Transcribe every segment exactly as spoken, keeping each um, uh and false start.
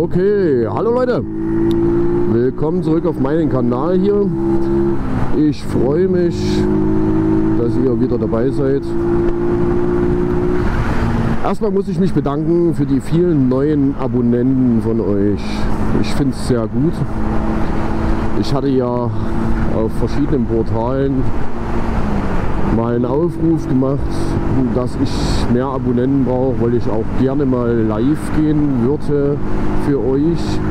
Okay, hallo Leute, willkommen zurück auf meinen Kanal hier. Ich freue mich, dass ihr wieder dabei seid. Erstmal muss ich mich bedanken für die vielen neuen Abonnenten von euch. Ich finde es sehr gut. Ich hatte ja auf verschiedenen Portalen mal einen Aufruf gemacht, dass ich mehr Abonnenten brauche, weil ich auch gerne mal live gehen würde für euch.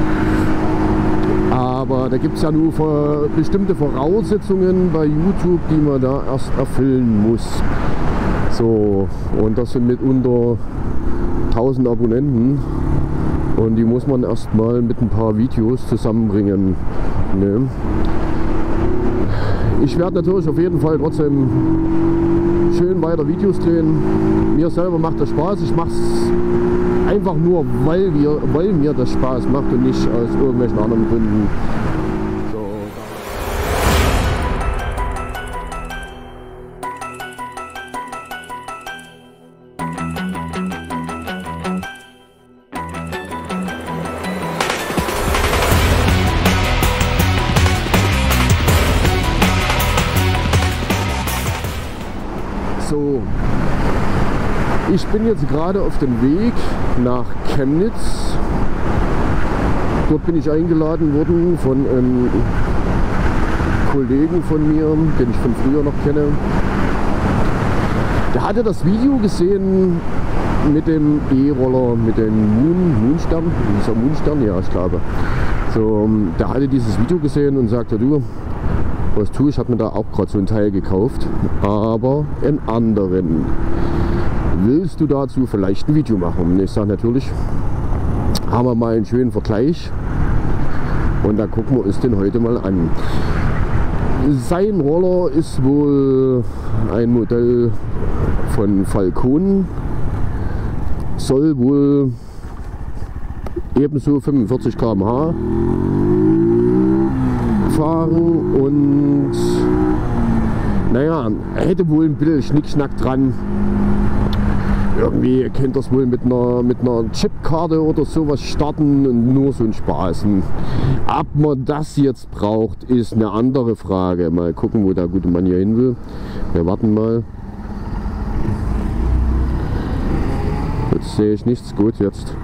Aber da gibt es ja nur bestimmte Voraussetzungen bei YouTube, die man da erst erfüllen muss. So, und das sind mitunter tausend Abonnenten und die muss man erstmal mit ein paar Videos zusammenbringen. Ne? Ich werde natürlich auf jeden Fall trotzdem schön weiter Videos drehen. Mir selber macht das Spaß. Ich mache es einfach nur, weil, wir, weil mir das Spaß macht und nicht aus irgendwelchen anderen Gründen. So. So, ich bin jetzt gerade auf dem Weg nach Chemnitz. Dort bin ich eingeladen worden von einem Kollegen von mir, den ich von früher noch kenne. Der hatte das Video gesehen mit dem E-Roller, mit dem Moon, Moonstern, dieser Moonstern, ja ich glaube. So, der hatte dieses Video gesehen und sagte, du, was tue ich, habe mir da auch gerade so ein Teil gekauft, aber einen anderen. Willst du dazu vielleicht ein Video machen? Und ich sage natürlich, haben wir mal einen schönen Vergleich und da gucken wir uns den heute mal an. Sein Roller ist wohl ein Modell von Falcon, soll wohl ebenso fünfundvierzig Kilometer pro Stunde fahren und naja, er hätte wohl ein bisschen Schnickschnack dran. Irgendwie könnt ihr es wohl mit einer, mit einer Chipkarte oder sowas starten und nur so ein Spaß. Ob man das jetzt braucht, ist eine andere Frage. Mal gucken, wo der gute Mann hier hin will. Wir warten mal. Jetzt sehe ich nichts. Gut, jetzt.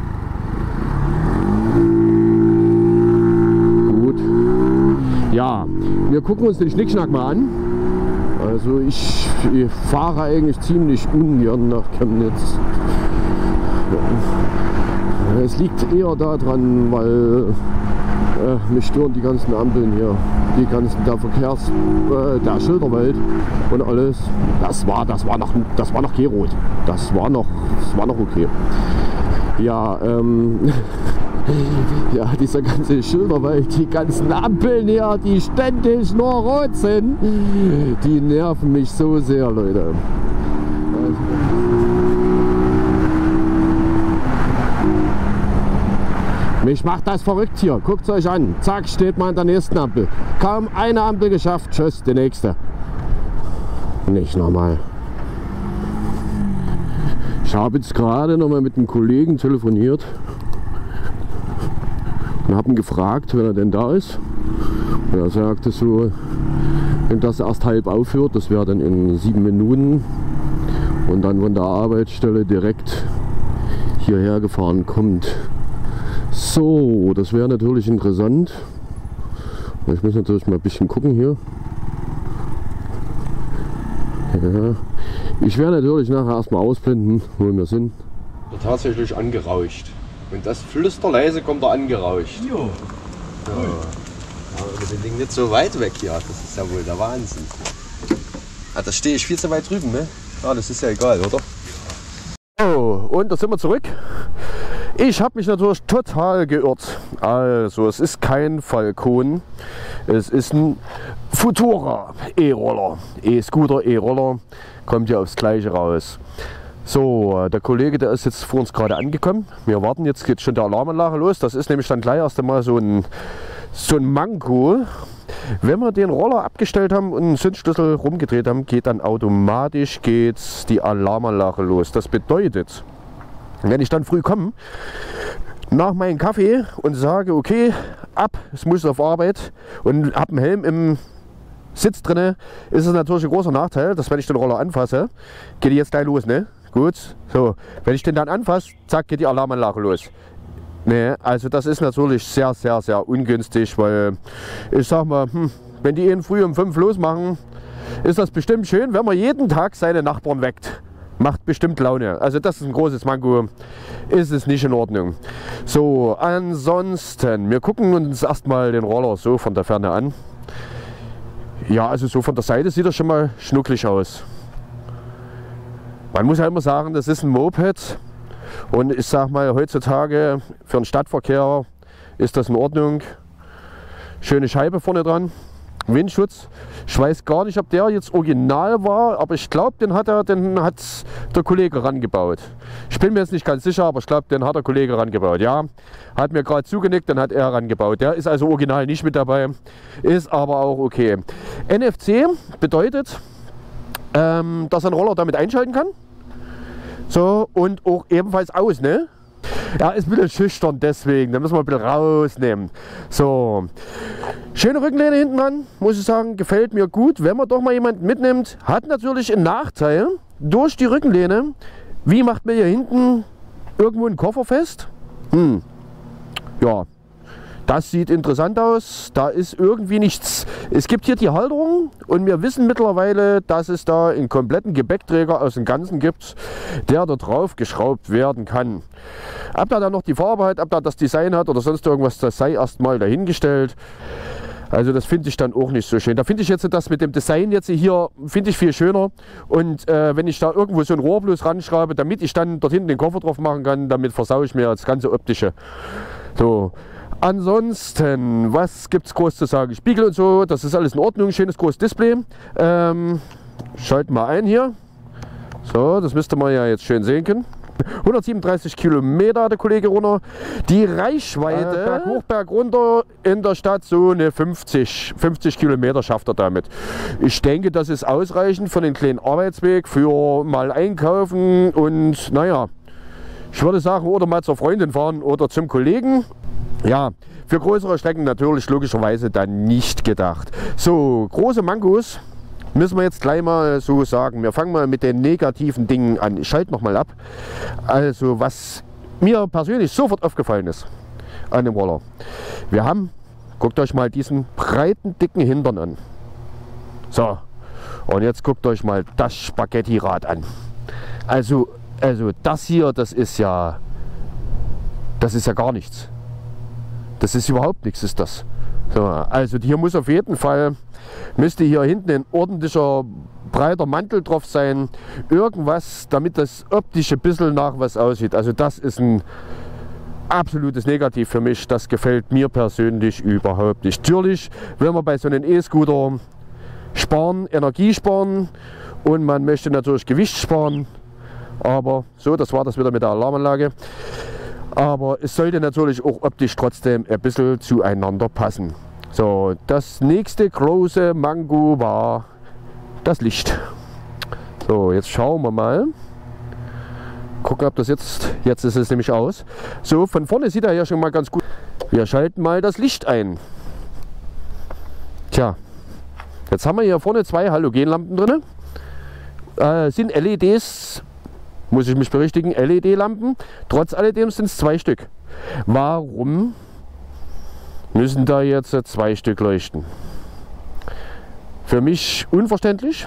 Ja, wir gucken uns den Schnickschnack mal an. Also ich, ich fahre eigentlich ziemlich ungern nach Chemnitz. Es liegt eher daran, weil äh, mich stören die ganzen Ampeln hier, die ganzen der Verkehrs, äh, der Schilderwelt und alles. Das war, das war noch, das war noch G-Rot. Das war noch, das war noch okay. Ja. Ähm, Ja, dieser ganze Schilderwald, die ganzen Ampeln hier, die ständig nur rot sind, die nerven mich so sehr, Leute. Mich macht das verrückt hier. Guckt es euch an. Zack, steht man an der nächsten Ampel. Kaum eine Ampel geschafft, tschüss, die nächste. Nicht normal. Ich habe jetzt gerade noch mal mit einem Kollegen telefoniert. Und habe ihn gefragt, wenn er denn da ist. Und er sagte so, wenn das erst halb aufhört, das wäre dann in sieben Minuten. Und dann von der Arbeitsstelle direkt hierher gefahren kommt. So, das wäre natürlich interessant. Ich muss natürlich mal ein bisschen gucken hier. Ja. Ich werde natürlich nachher erstmal ausblenden, wo wir sind. Tatsächlich angerauscht. Und das flüsterleise kommt da angerauscht. Jo. Ja. Aber mit dem Ding nicht so weit weg hier. Das ist ja wohl der Wahnsinn. Ah, da stehe ich viel zu weit drüben, ne? Ah, das ist ja egal, oder? Oh, und da sind wir zurück. Ich habe mich natürlich total geirrt. Also, es ist kein Falcon. Es ist ein Futura E-Roller. E-Scooter, E-Roller. Kommt ja aufs Gleiche raus. So, der Kollege, der ist jetzt vor uns gerade angekommen. Wir warten, jetzt geht schon der Alarmanlage los. Das ist nämlich dann gleich erst einmal so ein, so ein Manko. Wenn wir den Roller abgestellt haben und einen Zündschlüssel rumgedreht haben, geht dann automatisch geht's die Alarmanlage los. Das bedeutet, wenn ich dann früh komme, nach meinem Kaffee und sage, okay, ab, es muss auf Arbeit und habe einen Helm im Sitz drinne, ist es natürlich ein großer Nachteil, dass wenn ich den Roller anfasse, geht die jetzt gleich los, ne? Gut, so, wenn ich den dann anfasse, zack, geht die Alarmanlage los. Ne, also das ist natürlich sehr, sehr, sehr ungünstig, weil ich sag mal, hm, wenn die ihn früh um fünf losmachen, ist das bestimmt schön, wenn man jeden Tag seine Nachbarn weckt. Macht bestimmt Laune. Also das ist ein großes Manko, ist es nicht in Ordnung. So, ansonsten, wir gucken uns erstmal den Roller so von der Ferne an. Ja, also so von der Seite sieht er schon mal schnucklig aus. Man muss ja immer sagen, das ist ein Moped und ich sag mal, heutzutage für den Stadtverkehr ist das in Ordnung. Schöne Scheibe vorne dran, Windschutz. Ich weiß gar nicht, ob der jetzt original war, aber ich glaube, den hat er, den hat der Kollege rangebaut. Ich bin mir jetzt nicht ganz sicher, aber ich glaube, den hat der Kollege rangebaut. Ja, hat mir gerade zugenickt, den hat er rangebaut. Der ist also original nicht mit dabei, ist aber auch okay. N F C bedeutet, ähm, dass er einen Roller damit einschalten kann. So, und auch ebenfalls aus, ne? Ja, ist ein bisschen schüchtern deswegen, da müssen wir ein bisschen rausnehmen. So, schöne Rückenlehne hinten dran, muss ich sagen, gefällt mir gut. Wenn man doch mal jemanden mitnimmt, hat natürlich einen Nachteil durch die Rückenlehne. Wie macht man hier hinten irgendwo einen Koffer fest? Hm, ja, das sieht interessant aus. Da ist irgendwie nichts. Es gibt hier die Halterung und wir wissen mittlerweile, dass es da einen kompletten Gepäckträger aus dem Ganzen gibt, der da drauf geschraubt werden kann. Ob da dann noch die Farbe hat, ob da das Design hat oder sonst irgendwas, das sei erstmal dahingestellt. Also das finde ich dann auch nicht so schön. Da finde ich jetzt das mit dem Design jetzt hier, finde ich viel schöner. Und äh, wenn ich da irgendwo so ein Rohr bloß ranschraube, damit ich dann dort hinten den Koffer drauf machen kann, damit versaue ich mir das ganze Optische. So. Ansonsten, was gibt es groß zu sagen? Spiegel und so, das ist alles in Ordnung. Schönes großes Display. Ähm, schalten wir ein hier. So, das müsste man ja jetzt schön sehen können. hundertsiebenunddreißig Kilometer hat der Kollege runter. Die Reichweite, äh, Berg hoch, Berg runter in der Stadt, so eine fünfzig, fünfzig Kilometer schafft er damit. Ich denke, das ist ausreichend für den kleinen Arbeitsweg, für mal einkaufen und naja, ich würde sagen, oder mal zur Freundin fahren oder zum Kollegen. Ja, für größere Strecken natürlich logischerweise dann nicht gedacht. So, große Mankos müssen wir jetzt gleich mal so sagen. Wir fangen mal mit den negativen Dingen an. Ich schalte noch mal ab. Also, was mir persönlich sofort aufgefallen ist an dem Roller. Wir haben, guckt euch mal diesen breiten, dicken Hintern an. So, und jetzt guckt euch mal das Spaghetti-Rad an. Also, also das hier, das ist ja, das ist ja gar nichts. Das ist überhaupt nichts, ist das. So, also hier muss auf jeden Fall, müsste hier hinten ein ordentlicher breiter Mantel drauf sein. Irgendwas, damit das optische bisschen nach was aussieht. Also das ist ein absolutes Negativ für mich. Das gefällt mir persönlich überhaupt nicht. Natürlich will man bei so einem E-Scooter sparen, Energie sparen und man möchte natürlich Gewicht sparen. Aber so, das war das wieder mit der Alarmanlage. Aber es sollte natürlich auch optisch trotzdem ein bisschen zueinander passen. So, das nächste große Manko war das Licht. So, jetzt schauen wir mal. Gucken, ob das jetzt, jetzt ist es nämlich aus. So, von vorne sieht er ja schon mal ganz gut. Wir schalten mal das Licht ein. Tja, jetzt haben wir hier vorne zwei Halogenlampen drin. Äh, sind L E Ds. Muss ich mich berichtigen, L E D-Lampen. Trotz alledem sind es zwei Stück. Warum müssen da jetzt zwei Stück leuchten? Für mich unverständlich.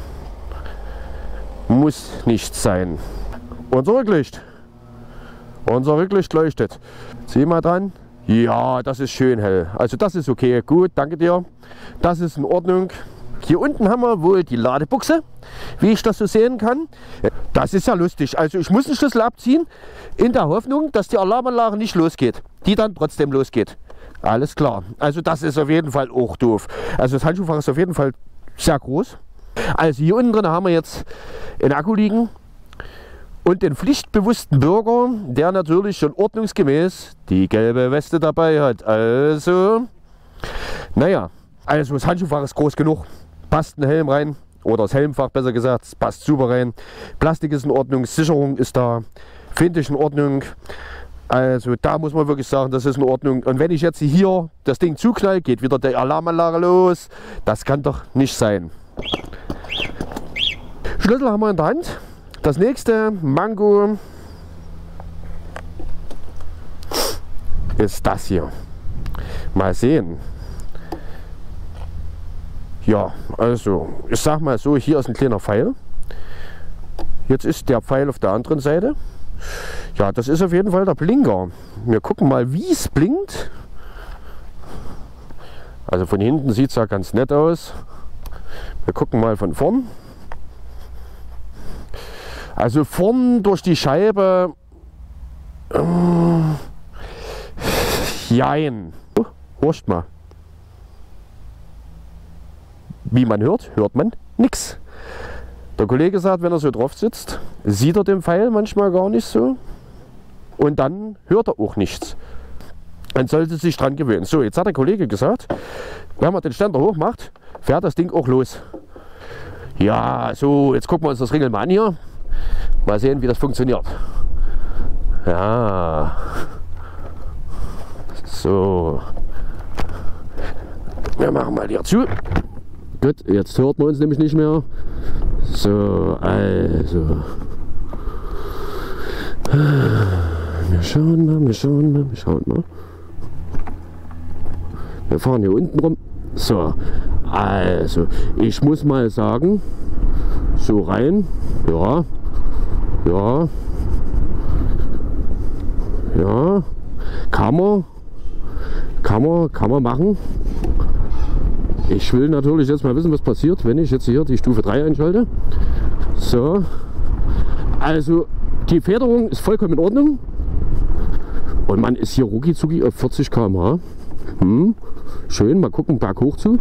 Muss nicht sein. Unser Rücklicht. Unser Rücklicht leuchtet. Sieh mal dran. Ja, das ist schön hell. Also das ist okay. Gut, danke dir. Das ist in Ordnung. Hier unten haben wir wohl die Ladebuchse, wie ich das so sehen kann. Das ist ja lustig. Also ich muss den Schlüssel abziehen, in der Hoffnung, dass die Alarmanlage nicht losgeht. Die dann trotzdem losgeht. Alles klar. Also das ist auf jeden Fall auch doof. Also das Handschuhfach ist auf jeden Fall sehr groß. Also hier unten drin haben wir jetzt einen Akku liegen. Und den pflichtbewussten Bürger, der natürlich schon ordnungsgemäß die gelbe Weste dabei hat. Also, naja, also das Handschuhfach ist groß genug. Passt ein Helm rein, oder das Helmfach besser gesagt, passt super rein. Plastik ist in Ordnung, Sicherung ist da, finde ich in Ordnung. Also da muss man wirklich sagen, das ist in Ordnung. Und wenn ich jetzt hier das Ding zuknall, geht wieder die Alarmanlage los. Das kann doch nicht sein. Schlüssel haben wir in der Hand. Das nächste Mango ist das hier. Mal sehen. Ja, also ich sag mal so, hier ist ein kleiner Pfeil. Jetzt ist der Pfeil auf der anderen Seite. Ja, das ist auf jeden Fall der Blinker. Wir gucken mal, wie es blinkt. Also von hinten sieht es ja ganz nett aus. Wir gucken mal von vorn. Also vorn durch die Scheibe. Ähm, jein. Oh, horcht mal. Wie man hört, hört man nichts. Der Kollege sagt, wenn er so drauf sitzt, sieht er den Pfeil manchmal gar nicht so. Und dann hört er auch nichts. Man sollte sich dran gewöhnen. So, jetzt hat der Kollege gesagt, wenn man den Ständer hoch macht, fährt das Ding auch los. Ja, so, jetzt gucken wir uns das Ringel mal an hier. Mal sehen, wie das funktioniert. Ja. So. Wir machen mal hier zu. Gut, jetzt hört man uns nämlich nicht mehr. So, also. Wir schauen mal, wir schauen mal, wir schauen mal. Wir fahren hier unten rum. So, also, ich muss mal sagen, so rein, ja, ja, ja, kann man, kann man, kann man machen. Ich will natürlich jetzt mal wissen, was passiert, wenn ich jetzt hier die Stufe drei einschalte. So, also die Federung ist vollkommen in Ordnung und man ist hier rucki zucki auf vierzig Kilometer pro Stunde. Hm, schön, mal gucken, Berg hoch zu.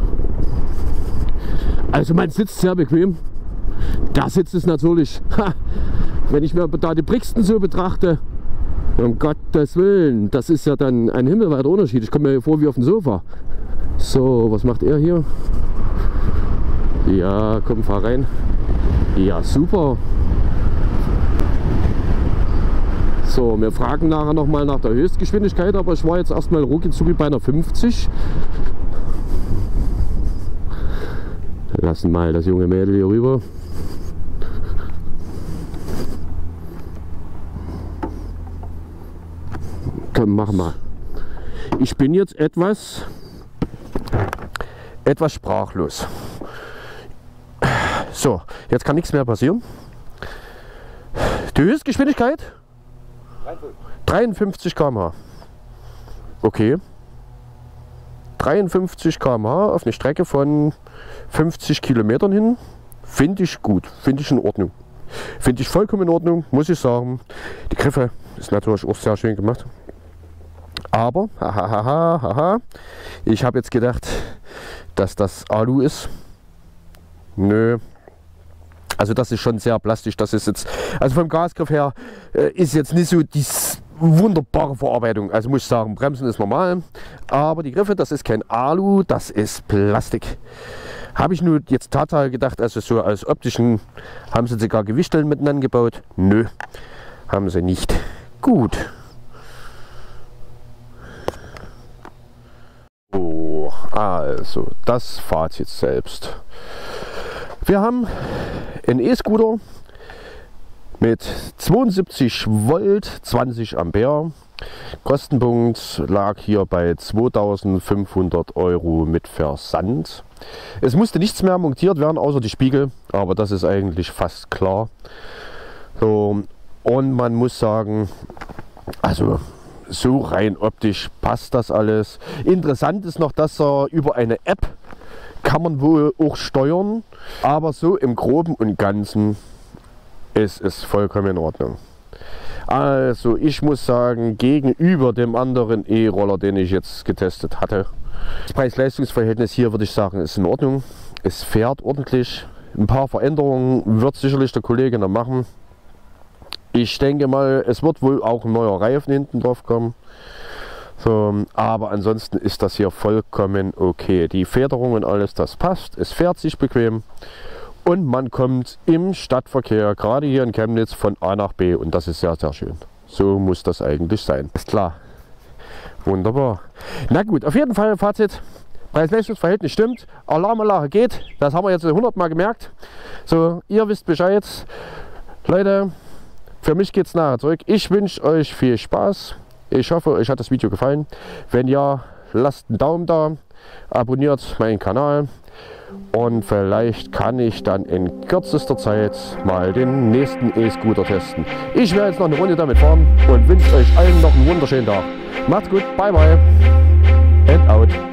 Also man sitzt sehr bequem. Da sitzt es natürlich, ha, wenn ich mir da die Brixton so betrachte, um Gottes Willen, das ist ja dann ein himmelweiter Unterschied. Ich komme mir hier vor wie auf dem Sofa. So, was macht er hier? Ja, komm, fahr rein. Ja, super. So, wir fragen nachher noch mal nach der Höchstgeschwindigkeit, aber ich war jetzt erstmal rucki zucki bei einer fünfzig. Lassen mal das junge Mädel hier rüber. Komm, mach mal. Ich bin jetzt etwas etwas sprachlos. So, jetzt kann nichts mehr passieren. Die Höchstgeschwindigkeit? dreiundfünfzig Kilometer pro Stunde. Okay. dreiundfünfzig Kilometer pro Stunde auf eine Strecke von fünfzig Kilometern hin. Finde ich gut, finde ich in Ordnung. Finde ich vollkommen in Ordnung, muss ich sagen. Die Griffe ist natürlich auch sehr schön gemacht. Aber, haha, haha, haha, ich habe jetzt gedacht, dass das Alu ist. Nö. Also das ist schon sehr plastisch. Das ist jetzt, also vom Gasgriff her äh, ist jetzt nicht so die wunderbare Verarbeitung. Also muss ich sagen, Bremsen ist normal. Aber die Griffe, das ist kein Alu, das ist Plastik. Habe ich nur jetzt Tatsache gedacht, also so als optischen, haben sie sogar Gewichteln miteinander gebaut? Nö, haben sie nicht. Gut. So, also das Fazit selbst. Wir haben einen E-Scooter mit zweiundsiebzig Volt, zwanzig Ampere. Kostenpunkt lag hier bei zweitausendfünfhundert Euro mit Versand. Es musste nichts mehr montiert werden, außer die Spiegel, aber das ist eigentlich fast klar. So, und man muss sagen, also so rein optisch passt das alles. Interessant ist noch, dass er über eine App kann man wohl auch steuern, aber so im Groben und Ganzen ist es vollkommen in Ordnung. Also ich muss sagen, gegenüber dem anderen E-Roller, den ich jetzt getestet hatte, das Preis-Leistungs-Verhältnis hier würde ich sagen, ist in Ordnung. Es fährt ordentlich. Ein paar Veränderungen wird sicherlich der Kollege noch machen. Ich denke mal, es wird wohl auch ein neuer Reifen hinten drauf kommen. So, aber ansonsten ist das hier vollkommen okay. Die Federung und alles, das passt. Es fährt sich bequem und man kommt im Stadtverkehr, gerade hier in Chemnitz, von A nach B und das ist sehr, sehr schön. So muss das eigentlich sein. Ist klar. Wunderbar. Na gut, auf jeden Fall Fazit. Preis-Leistungs-Verhältnis stimmt. Alarmanlage geht. Das haben wir jetzt hundert Mal gemerkt. So, ihr wisst Bescheid. Leute, für mich geht es nachher zurück. Ich wünsche euch viel Spaß. Ich hoffe, euch hat das Video gefallen. Wenn ja, lasst einen Daumen da. Abonniert meinen Kanal. Und vielleicht kann ich dann in kürzester Zeit mal den nächsten E-Scooter testen. Ich werde jetzt noch eine Runde damit fahren und wünsche euch allen noch einen wunderschönen Tag. Macht's gut, bye bye and out.